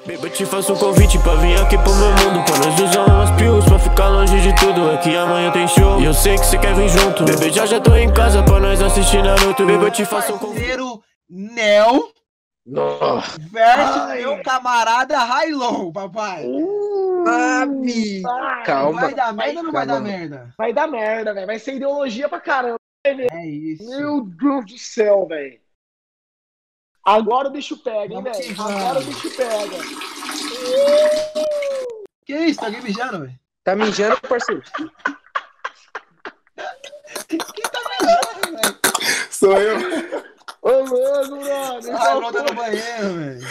Beba, te faço um convite pra vir aqui pro meu mundo, pra nós usar umas pills, pra ficar longe de tudo. É que amanhã tem show e eu sei que cê quer vir junto. Bebê, já tô em casa pra nós assistir Naruto. Beba, te faço um convite. Parceiro Nel versus meu camarada High-Low, papai. Calma. Vai dar merda ou não vai dar merda? Vai dar merda, velho. Vai ser ideologia pra caramba. É isso. Meu Deus do céu, velho. Agora o bicho pega, hein, Vamos que velho. vamos. Agora o bicho pega. Que isso? Tá alguém mijando, velho? Tá mijando, parceiro? Quem tá mijando, velho? Sou eu. Ô, louco, brother. O High-Low tá no banheiro, velho.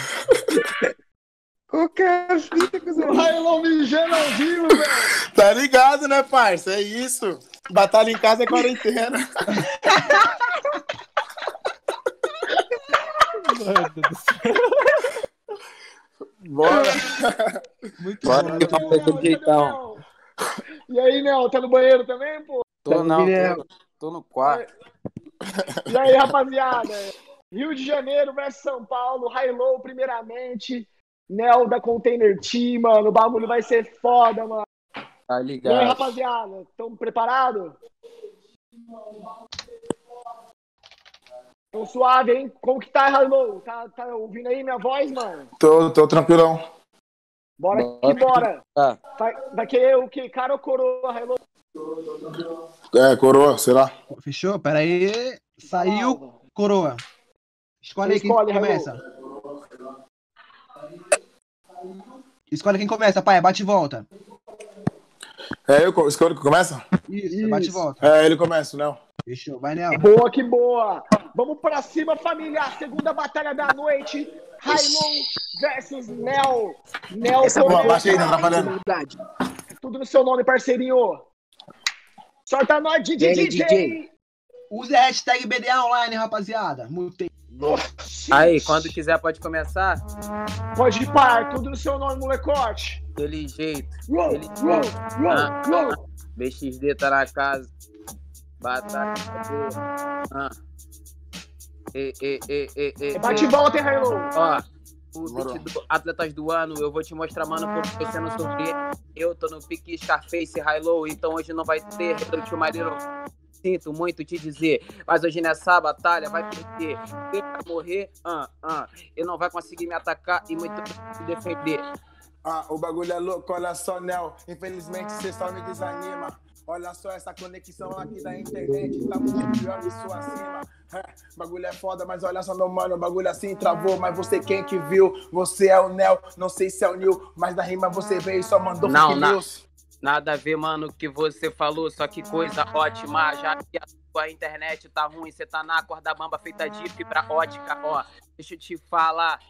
Ô, cara, fica com O High-Low mijando ao vivo, velho. Tá ligado, né, parça? É isso. Batalha em casa é quarentena. Bora. Muito Bora bom. que eu vou fazer jeitão. E aí, Nel, tá no banheiro também, pô? Tô não, tô no quarto. E aí, rapaziada? Rio de Janeiro versus São Paulo, High-Low primeiramente, Nel da Container Team, mano, o bagulho vai ser foda, mano. Tá E aí, ligado? rapaziada, tão preparado? Tão suave, hein? Como que tá, High-Low? Tá ouvindo aí minha voz, mano? Tô tranquilão. Bora que bora. Vai querer o quê? Cara ou coroa, High-Low? É, coroa, será? Fechou? Pera aí. Saiu, coroa. Escolhe aí quem Escolhe, começa. Escolhe quem começa, pai. Bate e volta. É eu escolho que começa? Isso, bate e volta. É, ele começa, não. Fechou. Vai, Nel. Boa que boa. Vamos pra cima, família. Segunda batalha da noite. High-Low versus Nel. Nel Boa, baixa aí, tá atrapalhando. Tudo no seu nome, parceirinho. Solta nós, DJ. Use a hashtag BDA Online, rapaziada. Mutei. Aí, quando quiser pode começar? Pode ir par, tudo no seu nome, molecote. Aquele jeito. Roll. BXD tá na casa. Batalha. Bate e volta, hein, High-Low. Ó, o 22 atletas do ano, eu vou te mostrar, mano, porque você não surpreende. Eu tô no pique Scarface, High-Low, então hoje não vai ter Redoute Maneiro. Sinto muito te dizer, mas hoje nessa batalha vai perder. Quem vai morrer, e não vai conseguir me atacar e muito me defender. O bagulho é louco, olha só, Nel. Infelizmente você só me desanima. Olha só essa conexão aqui da internet, tá muito pior que sua acima. Bagulho é foda, mas olha só, meu mano, o bagulho assim travou. Mas você quem que viu? Você é o Nel, não sei se é o Nil, mas da rima você veio e só mandou fake news. Nada a ver, mano, o que você falou, só que coisa ótima. Já que a sua internet tá ruim, você tá na corda bamba feita de fibra ótica, ó. Deixa eu te falar,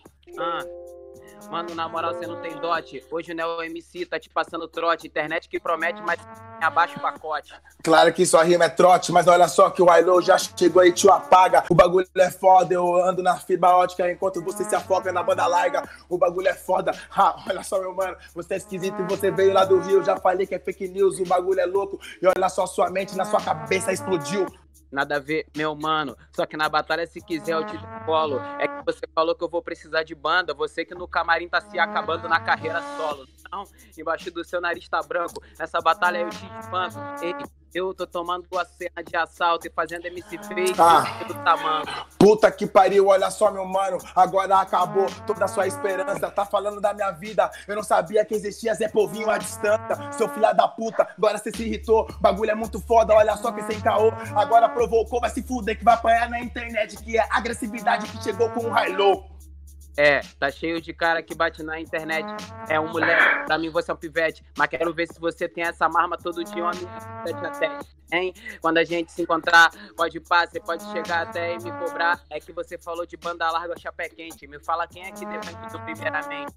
mano, na moral, você não tem dote. Hoje o Neo MC tá te passando trote. Internet que promete, mas abaixo o pacote. Claro que sua rima é trote, mas olha só que o High-Low já chegou e te apaga. O bagulho é foda, eu ando na fibra ótica enquanto você se afoga na banda larga. O bagulho é foda, olha só, meu mano, você é esquisito e você veio lá do Rio. Já falei que é fake news, o bagulho é louco. E olha só, sua mente na sua cabeça explodiu. Nada a ver, meu mano. Só que na batalha, se quiser, eu te colo. É que você falou que eu vou precisar de banda. Você que no camarim tá se acabando na carreira solo. Não, embaixo do seu nariz tá branco. Nessa batalha eu te espanco. Ei, eu tô tomando a cena de assalto e fazendo MC fake do tamanho. Puta que pariu, olha só, meu mano. Agora acabou toda a sua esperança. Tá falando da minha vida. Eu não sabia que existia Zé Povinho à distância. Seu filho da puta, agora você se irritou. Bagulho é muito foda, olha só que sem caô. Agora provocou, vai se fuder que vai apanhar na internet. Que é a agressividade que chegou com o High-Low. É, tá cheio de cara que bate na internet. É um moleque, pra mim você é um pivete. Mas quero ver se você tem essa marma todo dia, homem, tete a tete, hein? Quando a gente se encontrar, pode passar, você pode chegar até e me cobrar. É que você falou de banda larga, chapé quente. Me fala quem é que defende tu primeiramente.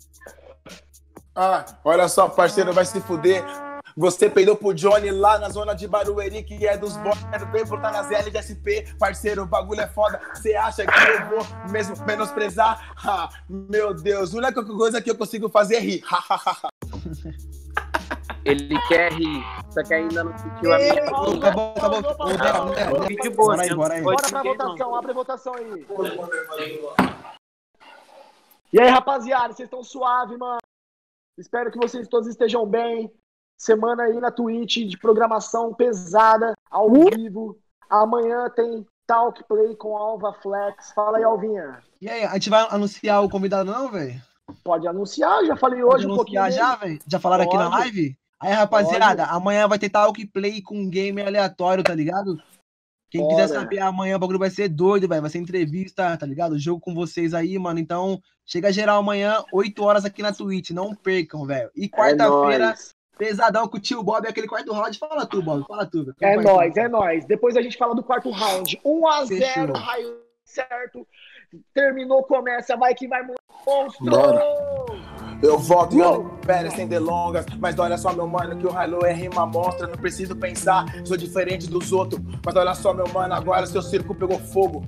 Olha só, parceiro, vai se fuder. Você peidou pro Johnny lá na zona de Barueri, que é dos boys. Quero ver botar nas L de SP. Parceiro, o bagulho é foda. Você acha que eu vou mesmo menosprezar? Meu Deus, a única coisa que eu consigo fazer é rir. Ele quer rir, só que ainda não sentiu a minha. Acabou. Vídeo bom, Bora aí. Bora pra votação, abre a votação aí. E aí, rapaziada, vocês estão suave, mano? Espero que vocês todos estejam bem. Semana aí na Twitch de programação pesada, ao vivo. Amanhã tem Talk Play com Alva Flex. Fala aí, Alvinha. E aí, a gente vai anunciar o convidado não, velho? Pode anunciar, já falei hoje um pouquinho. Já, velho? Já falaram aqui na live? Aí, rapaziada, amanhã vai ter Talk Play com um game aleatório, tá ligado? Quem quiser saber, amanhã o bagulho vai ser doido, velho. Vai ser entrevista, tá ligado? Jogo com vocês aí, mano. Então, chega geral amanhã, 8 horas aqui na Twitch. Não percam, velho. E quarta-feira, pesadão com o tio Bob, aquele quarto round. Fala tu, Bob. Fala tu, velho. É nóis. Depois a gente fala do quarto round. 1-0, raio certo. Terminou, começa, vai que vai, monstro! Eu volto e eu pera sem delongas. Mas olha só, meu mano, que o Hilo é rima monstra. Não preciso pensar, sou diferente dos outros. Mas olha só, meu mano, agora seu circo pegou fogo.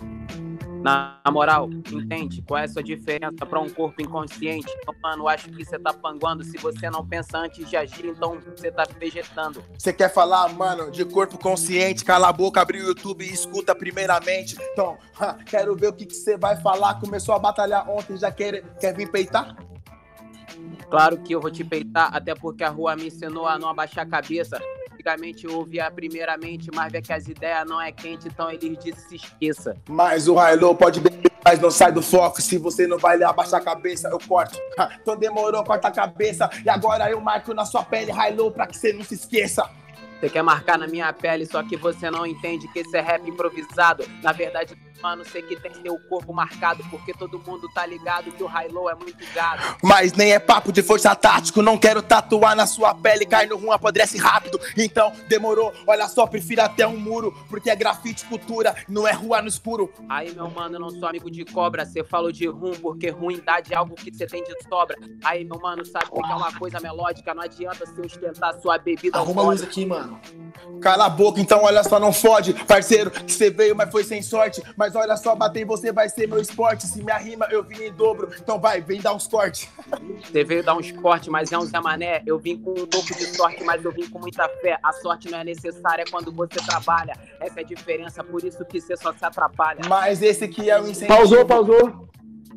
Na moral, entende? Qual é a sua diferença pra um corpo inconsciente? Então, mano, acho que você tá panguando. Se você não pensa antes de agir, então você tá vegetando. Você quer falar, mano, de corpo consciente? Cala a boca, abre o YouTube e escuta primeiramente. Então, quero ver o que você vai falar. Começou a batalhar ontem, já quer vir peitar? Claro que eu vou te peitar, até porque a rua me ensinou a não abaixar a cabeça. Antigamente eu ouvia primeiramente, mas vê que as ideias não é quente, então eles dizem se esqueça. Mas o Hilo pode beber, mas não sai do foco. Se você não vai abaixar a cabeça, eu corto. Então demorou, corta a cabeça. E agora eu marco na sua pele, Hilo, pra que você não se esqueça. Você quer marcar na minha pele, só que você não entende que esse é rap improvisado. Na verdade, mano, sei que tem seu corpo marcado, porque todo mundo tá ligado que o Hilo é muito gado. Mas nem é papo de força tático, não quero tatuar na sua pele, cai no rum, apodrece rápido. Então, demorou, olha só, prefiro até um muro, porque é grafite cultura, não é rua no escuro. Aí, meu mano, eu não sou amigo de cobra, cê falou de rum, porque ruindade é algo que cê tem de sobra. Aí, meu mano, sabe que é uma coisa melódica, não adianta você ostentar sua bebida. Arruma a luz aqui, mano. Cala a boca, então olha só, não fode. Parceiro, que você veio, mas foi sem sorte. Mas olha só, bater em você vai ser meu esporte. Se minha rima eu vim em dobro, então vai, vem dar uns cortes. Você veio dar uns cortes, mas é um Zé Mané. Eu vim com um pouco de sorte, mas eu vim com muita fé. A sorte não é necessária quando você trabalha. Essa é a diferença, por isso que você só se atrapalha. Mas esse aqui é o incentivo. Pausou.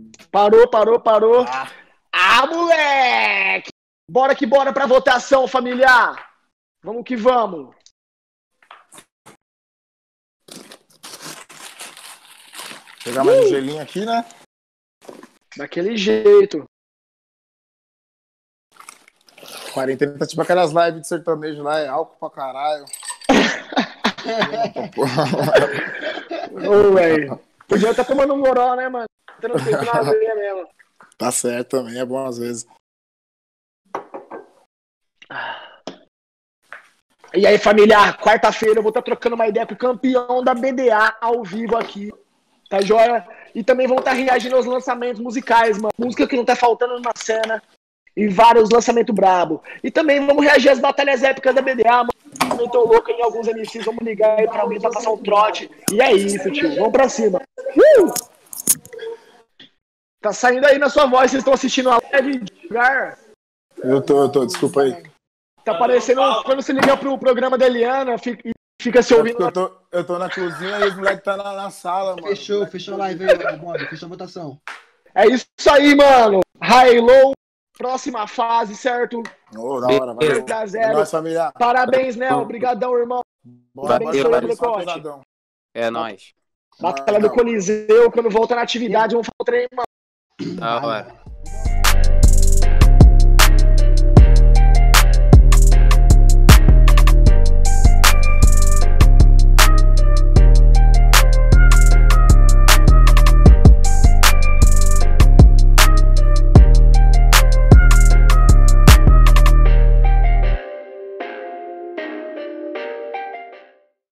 Parou. Moleque! Bora que bora pra votação, familiar. Vamos que vamos. Pegar mais um gelinho aqui, né? Daquele jeito. Quarentena tá tipo aquelas lives de sertanejo lá, é álcool pra caralho. Ô, velho. Podia estar tomando um goró, né, mano? Tendo feito na veia mesmo. Tá certo também, é bom às vezes. E aí, família, quarta-feira eu vou estar trocando uma ideia com o campeão da BDA ao vivo aqui. Tá joia? E também vão estar reagindo aos lançamentos musicais, mano. Música que não tá faltando na cena. E vários lançamentos brabo. E também vamos reagir às batalhas épicas da BDA, mano. Eu tô louco em alguns MCs, vamos ligar aí pra alguém pra passar um trote. E é isso, tio. Vamos pra cima. Tá saindo aí na sua voz, vocês estão assistindo a live? Eu tô, desculpa aí. Tá parecendo quando você liga pro programa da Eliana, fica se ouvindo. Eu tô na cozinha e os moleques tá na sala, mano. Fechou a live aí, Bob. Fechou a votação. É isso aí, mano. Hilo, próxima fase, certo? Ô, da hora, valeu. 2-0. Nossa, família. Parabéns, Nel. Obrigadão, irmão. É nóis. Batalha do Coliseu, quando volta na atividade, vamos fazer o trem, mano. Da hora.